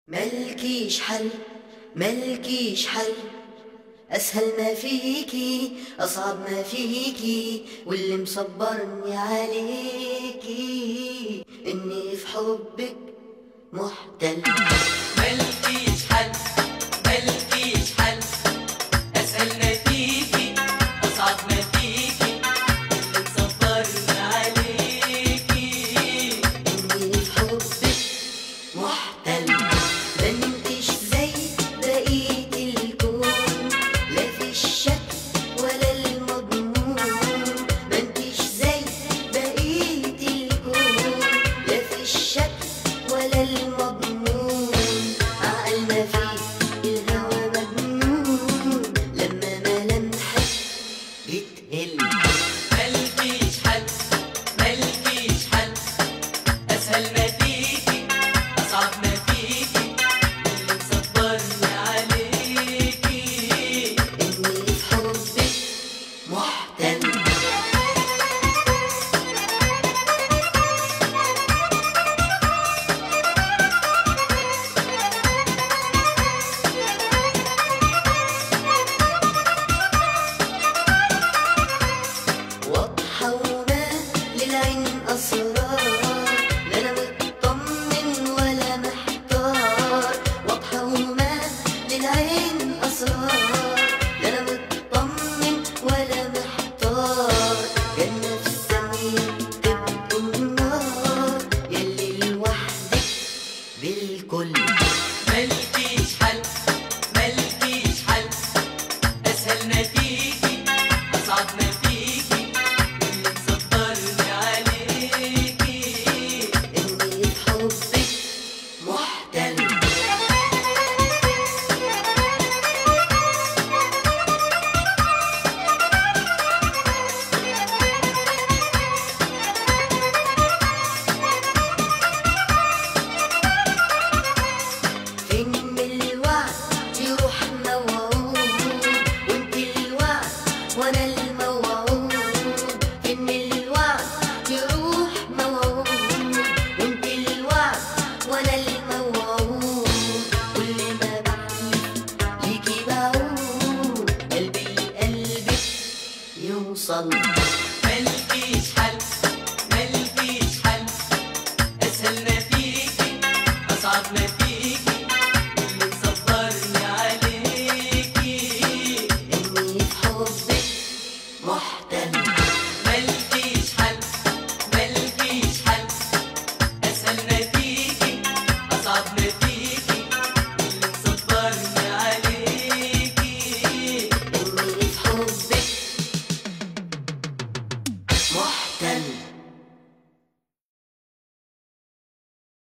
ملكيش حل ملكيش حل، أسهل ما فيكي أصعب ما فيكي، واللي مصبرني عليكي إني في حبك محتل. ملكيش حل ملكيش حل، أسهل ما فيكي أصعب ما فيكي، اللي مصبرني عليكي إني في حبك محتل. بنتش زي بقية الكون، لا في الشكل ولا المضمون. بنتش زي بقية الكون، لا في الشكل ولا المضمون. عقل ما فيه الهوى مجنون، لما ملامحك بتقل. ملكيش حل ملكيش حل، أسهل ما فيكي أصعب ما فيكي، اللي مصبرني عليكي إني في حبك محتل. واضحة وما للعين أسرار، لا أنا مطمن ولا محتار. واضحة وما للعين أسرار، لا أنا مطمن ولا محتار. جنة في السمين تبقوا النار، يلي لوحدك بالكل. ملكيش حل ملكيش حل، أسهل ما فيكي أصعب ما فيكي، اللي مصبرني عليكي إني في حبك محتل. فين من الوعد يروح موعود، وانت الوعد وانا الموعود. فين من الوعد يروح موعود، وانت الوعد وانا الموعود. كل ما بحلف ليكي بعود، قلبي لقلبك يوصل. ملكيش حل ملكيش حل، أسهل ما فيكي أصعب ما فيكي،